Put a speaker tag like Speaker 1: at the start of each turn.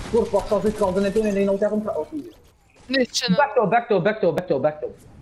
Speaker 1: Kurwa, changer de coordonnées, il y en a une autre.
Speaker 2: Listen.
Speaker 1: Back to.